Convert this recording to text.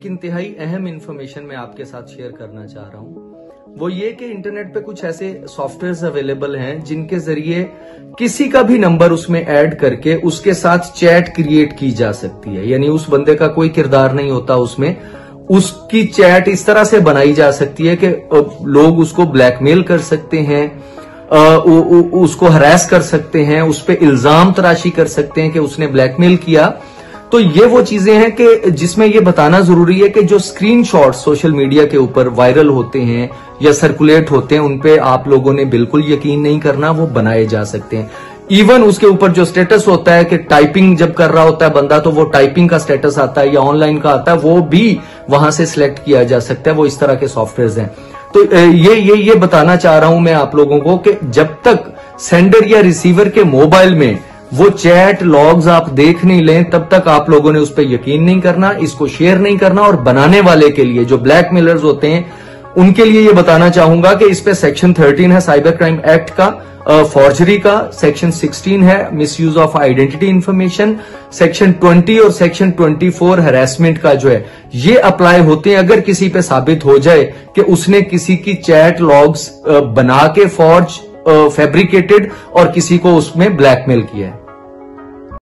इंतहाई अहम इंफॉर्मेशन मैं आपके साथ शेयर करना चाह रहा हूं, वो ये कि इंटरनेट पे कुछ ऐसे सॉफ्टवेयर्स अवेलेबल हैं जिनके जरिए किसी का भी नंबर उसमें ऐड करके उसके साथ चैट क्रिएट की जा सकती है। यानी उस बंदे का कोई किरदार नहीं होता उसमें, उसकी चैट इस तरह से बनाई जा सकती है कि लोग उसको ब्लैकमेल कर सकते हैं, उसको हरास कर सकते हैं, उस पर इल्जाम तराशी कर सकते हैं कि उसने ब्लैकमेल किया। तो ये वो चीजें हैं कि जिसमें ये बताना जरूरी है कि जो स्क्रीनशॉट सोशल मीडिया के ऊपर वायरल होते हैं या सर्कुलेट होते हैं उन पे आप लोगों ने बिल्कुल यकीन नहीं करना, वो बनाए जा सकते हैं। इवन उसके ऊपर जो स्टेटस होता है कि टाइपिंग जब कर रहा होता है बंदा तो वो टाइपिंग का स्टेटस आता है या ऑनलाइन का आता है, वो भी वहां से सिलेक्ट किया जा सकता है। वो इस तरह के सॉफ्टवेयर हैं। तो ये बताना चाह रहा हूं मैं आप लोगों को कि जब तक सेंडर या रिसीवर के मोबाइल में वो चैट लॉग्स आप देख नहीं लें तब तक आप लोगों ने उस पर यकीन नहीं करना, इसको शेयर नहीं करना। और बनाने वाले के लिए जो ब्लैकमेलर्स होते हैं उनके लिए ये बताना चाहूंगा कि इस पे सेक्शन 13 है साइबर क्राइम एक्ट का, फॉर्जरी का, सेक्शन 16 है misuse of identity information, section 20 और सेक्शन 24 हैरेसमेंट का जो है ये अप्लाई होते हैं अगर किसी पे साबित हो जाए कि उसने किसी की चैट लॉग्स बना के फैब्रिकेटेड और किसी को उसमें ब्लैकमेल किया है।